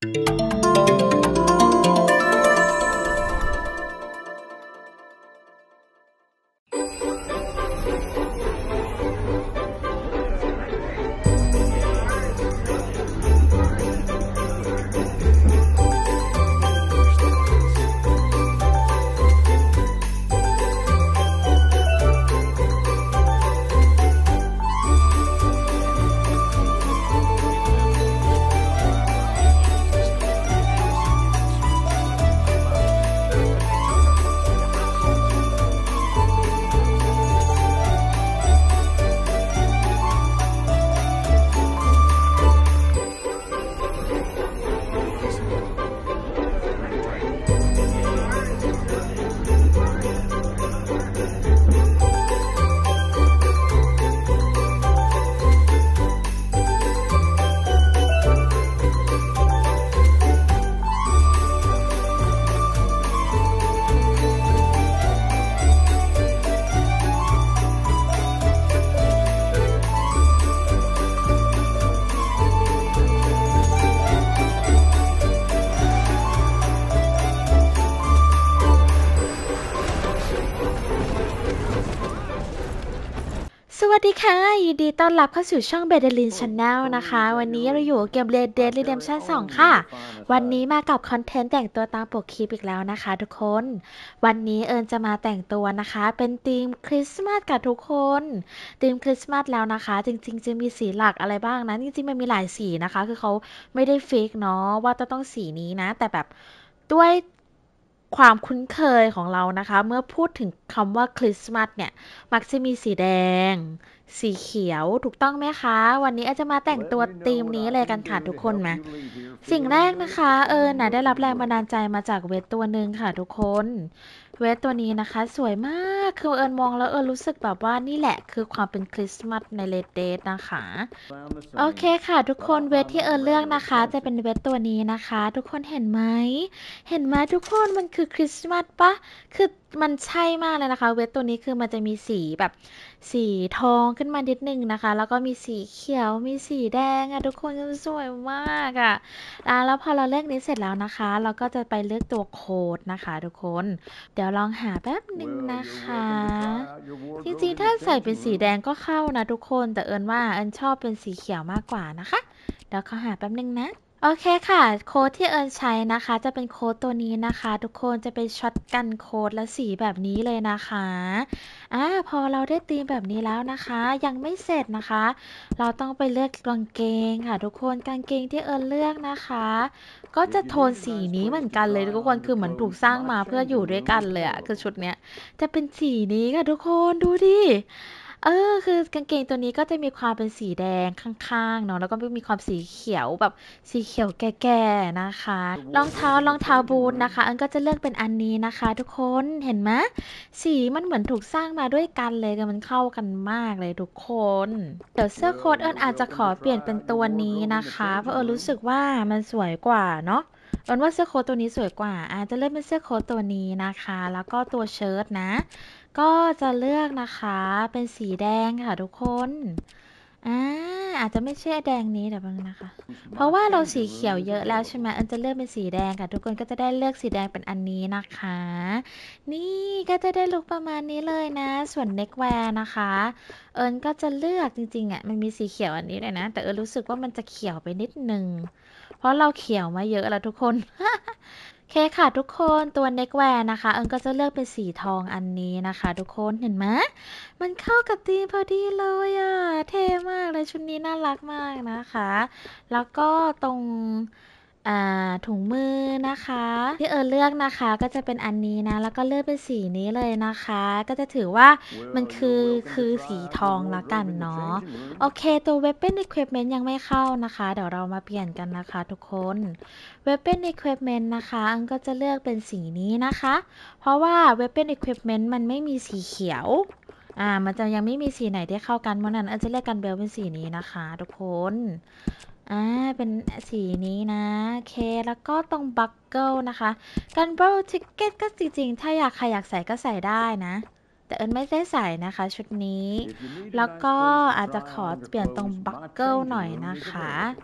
สวัสดีค่ะยินดีต้อนรับเข้าสู่ช่อง Bedelin Channel นะคะวันนี้เราอยู่เกม Red Dead Redemption 2 ค่ะวันนี้มากับคอนเทนต์แต่งตัวตามปกคลิปอีกแล้วนะคะทุกคนวันนี้เอิญจะมาแต่งตัวนะคะเป็นธีมคริสต์มาสกับทุกคนธีมคริสต์มาสแล้วนะคะจริงๆจะมีสีหลักอะไรบ้างนะจริงๆมันมีหลายสีนะคะคือเขาไม่ได้ฟิกเนาะว่าจะต้องสีนี้นะแต่แบบด้วยความคุ้นเคยของเรานะคะเมื่อพูดถึงคำว่าคริสต์มาสเนี่ยมักจะมีสีแดงสีเขียวถูกต้องไหมคะวันนี้อาจจะมาแต่งตัวธีมนี้เลยกันค่ะทุกคนมาสิ่งแรกนะคะได้รับแรงบันดาลใจมาจากเวทตัวหนึ่งค่ะทุกคนเวทตัวนี้นะคะสวยมากคือเอิญมองแล้วรู้สึกแบบว่านี่แหละคือความเป็นคริสต์มาสในRed Deadนะคะโอเคค่ะทุกคนเวทที่เอิญเลือกนะคะจะเป็นเวทตัวนี้นะคะทุกคนเห็นไหมทุกคนมันคือคริสต์มาสปะคือมันใช่มากเลยนะคะเวทตัวนี้คือมันจะมีสีแบบสีทองขึ้นมานิดนึงนะคะแล้วก็มีสีเขียวมีสีแดงทุกคนสวยมากแล้วพอเราเลือกนี้เสร็จแล้วนะคะเราก็จะไปเลือกตัวโค้ดนะคะทุกคนเดี๋ยวลองหาแป๊บหนึ่งนะคะจริงๆถ้าใส่เป็นสีแดงก็เข้านะทุกคนแต่เอิญว่าเอิญชอบเป็นสีเขียวมากกว่านะคะเดี๋ยวเขาหาแป๊บหนึ่งนะโอเคค่ะโค้ดที่เอิญใช้นะคะจะเป็นโค้ดตัวนี้นะคะทุกคนจะเป็นช็อตกันโค้ดและสีแบบนี้เลยนะคะพอเราได้ธีมแบบนี้แล้วนะคะยังไม่เสร็จนะคะเราต้องไปเลือกกางเกงค่ะทุกคนกางเกงที่เอิญเลือกนะคะก็จะโทนสีนี้เหมือนกันเลยทุกคนคือเหมือนถูกสร้างมาเพื่ออยู่ด้วยกันเลยคือชุดเนี้ยจะเป็นสีนี้ค่ะทุกคนดูดิคือกางเกงตัวนี้ก็จะมีความเป็นสีแดงข้างๆเนาะแล้วก็มีความสีเขียวแบบสีเขียวแก่ๆนะคะรองเท้าบูทนะคะอันก็จะเลือกเป็นอันนี้นะคะทุกคนเห็นไหมสีมันเหมือนถูกสร้างมาด้วยกันเลยมันเข้ากันมากเลยทุกคนเดี๋ยวเสื้อโค้ทเอิญอาจจะขอเปลี่ยนเป็นตัวนี้นะคะเพราะรู้สึกว่ามันสวยกว่าเนาะว่าเสื้อโค้ทตัวนี้สวยกว่าอาจจะเลือกเป็นเสื้อโค้ทตัวนี้นะคะแล้วก็ตัวเชิ้ตนะก็จะเลือกนะคะเป็นสีแดงค่ะทุกคนอาจจะไม่ใช่แดงนี้เดี๋ยวนึงนะคะเพราะว่าเราสีเขียวเยอะแล้วใช่ไหมอันจะเลือกเป็นสีแดงค่ะทุกคนก็จะได้เลือกสีแดงเป็นอันนี้นะคะนี่ก็จะได้ลุคประมาณนี้เลยนะส่วนเน็กแวร์นะคะเอิญก็จะเลือกจริงๆมันมีสีเขียวอันนี้เลยนะแต่เอิญรู้สึกว่ามันจะเขียวไปนิดนึงเพราะเราเขียวมาเยอะแล้วทุกคน โอเคค่ะทุกคนตัวเน็กแวร์นะคะเอิญก็จะเลือกเป็นสีทองอันนี้นะคะทุกคนเห็นไหมมันเข้ากับธีมพอดีเลยเท่มากเลยชุดนี้น่ารักมากนะคะแล้วก็ตรงถุงมือนะคะที่เอิญเลือกนะคะก็จะเป็นอันนี้นะแล้วก็เลือกเป็นสีนี้เลยนะคะก็จะถือว่ามันคือสีทองละกันเนาะโอเคตัว Weapon Equipment ยังไม่เข้านะคะเดี๋ยวเรามาเปลี่ยนกันนะคะทุกคน Weapon Equipment นะคะอันก็จะเลือกเป็นสีนี้นะคะเพราะว่า Weapon Equipment มันไม่มีสีเขียวมันจะยังไม่มีสีไหนที่เข้ากันเพราะนั้นอันจะเลือกกันเบลเป็นสีนี้นะคะทุกคนเป็นสีนี้นะโอเคแล้วก็ตรงบัคเกิลนะคะกันเบิลทิกเก็ตก็จริงๆถ้าใครอยากใส่ก็ใส่ได้นะแต่เอิญไม่ได้ใส่นะคะชุดนี้แล้วก็อาจจะขอเปลี่ยนตรงบัคเกิลหน่อยนะคะ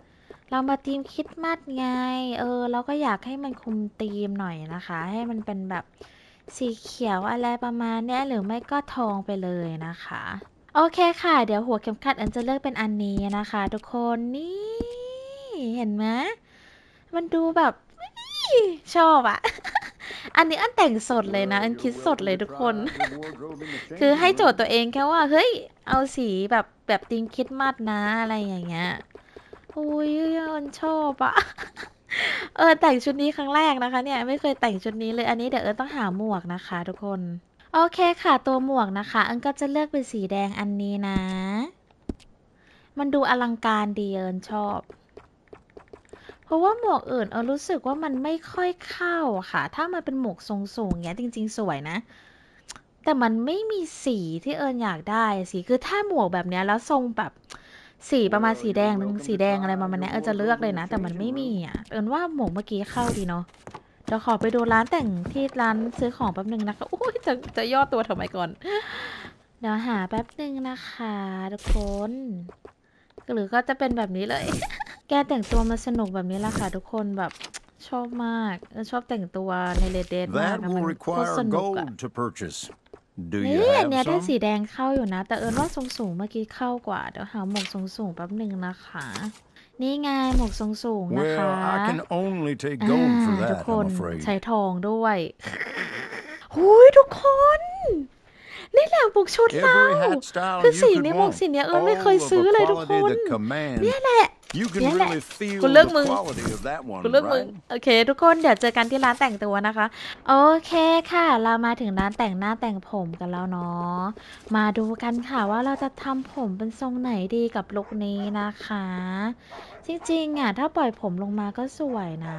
เรามาธีมคริสต์มาสไงเราก็อยากให้มันคุมธีมหน่อยนะคะให้มันเป็นแบบสีเขียวอะไรประมาณเนี้ยหรือไม่ก็ทองไปเลยนะคะโอเคค่ะเดี๋ยวหัวเข็มขัดอันจะเลือกเป็นอันนี้นะคะทุกคนนี่เห็นไหมมันดูแบบชอบอะ อันนี้อันแต่งสดเลยนะอันคิดสดเลยทุกคนคือให้โจทย์ตัวเองแค่ว่าเฮ้ยเอาสีแบบธีมคริสต์มาสนะอะไรอย่างเงี้ยอุ้ยอันชอบอะ แต่งชุดนี้ครั้งแรกนะคะเนี่ยไม่เคยแต่งชุดนี้เลยอันนี้เดี๋ยวต้องหาหมวกนะคะทุกคนโอเคค่ะตัวหมวกนะคะอันก็จะเลือกเป็นสีแดงอันนี้นะมันดูอลังการดีชอบเพราะว่าหมวกอื่นรู้สึกว่ามันไม่ค่อยเข้าค่ะถ้ามันเป็นหมวกทรงสูงเงี้ยจริงๆสวยนะแต่มันไม่มีสีที่อยากได้สีคือถ้าหมวกแบบเนี้ยแล้วทรงแบบสีประมาณสีแดงสีแดงอะไรประมาณนี้จะเลือกเลยนะแต่มันไม่มีอ่ะว่าหมวกเมื่อกี้เข้าดีเนาะเดี๋ยวขอไปดูร้านแต่งที่ร้านซื้อของแป๊บนึงนะคะโอ้ยจะย่อตัวทำไมก่อนเดี๋ยวหาแป๊บนึงนะคะทุกคนหรือก็จะเป็นแบบนี้เลย แกแต่งตัวมาสนุกแบบนี้แหละค่ะทุกคนแบบชอบมากชอบแต่งตัวในRed Deadมากมันโคตรสนุกอะนี่อันเนี้ยได้สีแดงเข้าอยู่นะแต่ว่าทรงสูงเมื่อกี้เข้ากว่าเดี๋ยวหาหมวกทรงสูงแป๊บหนึ่งนะคะนี่ไงหมวกทรงสูงนะคะทุกคนใช้ทองด้วยหุยทุกคนนี่แหละหมวกชุดเราคือสีในหมวกสีเนี้ยไม่เคยซื้อเลยทุกคนเนี่ยแหละเนี่ยแหละกูเลือกมึงโอเคทุกคนเดี๋ยวเจอกันที่ร้านแต่งตัวนะคะโอเคค่ะเรามาถึงร้านแต่งหน้าแต่งผมกันแล้วเนาะมาดูกันค่ะว่าเราจะทำผมเป็นทรงไหนดีกับลุคนี้นะคะจริงๆอ่ะถ้าปล่อยผมลงมาก็สวยนะ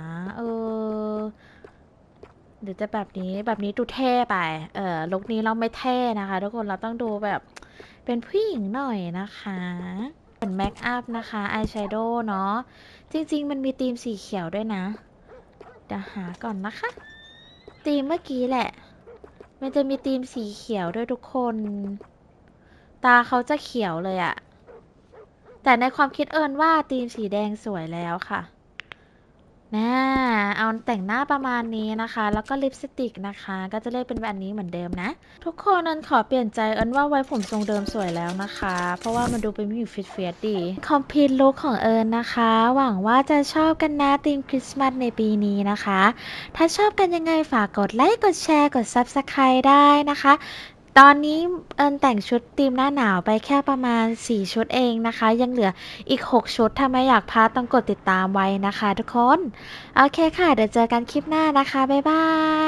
เดี๋ยวจะแบบนี้ดูเท่ไปลุคนี้เราไม่เท่นะคะทุกคนเราต้องดูแบบเป็นผู้หญิงหน่อยนะคะเป็นแมคอัพนะคะอายแชโดว์เนาะจริงๆมันมีธีมสีเขียวด้วยนะเดี๋ยวหาก่อนนะคะธีมเมื่อกี้แหละมันจะมีธีมสีเขียวด้วยทุกคนตาเขาจะเขียวเลยอะแต่ในความคิดว่าธีมสีแดงสวยแล้วค่ะเอาแต่งหน้าประมาณนี้นะคะแล้วก็ลิปสติกนะคะก็จะเลือกเป็นแบบนี้เหมือนเดิมนะทุกคนขอเปลี่ยนใจว่าไว้ผมทรงเดิมสวยแล้วนะคะเพราะว่ามันดูเป็นผู้หญิงฟิตเฟียสดีคอมพลีทลุคของนะคะหวังว่าจะชอบกันนะธีมคริสต์มาสในปีนี้นะคะถ้าชอบกันยังไงฝากกดไลค์กดแชร์กด Subscribe ได้นะคะตอนนี้แต่งชุดธีมหน้าหนาวไปแค่ประมาณ4ชุดเองนะคะยังเหลืออีก6ชุดถ้าไม่อยากพลาดต้องกดติดตามไว้นะคะทุกคนโอเคค่ะเดี๋ยวเจอกันคลิปหน้านะคะบ๊ายบาย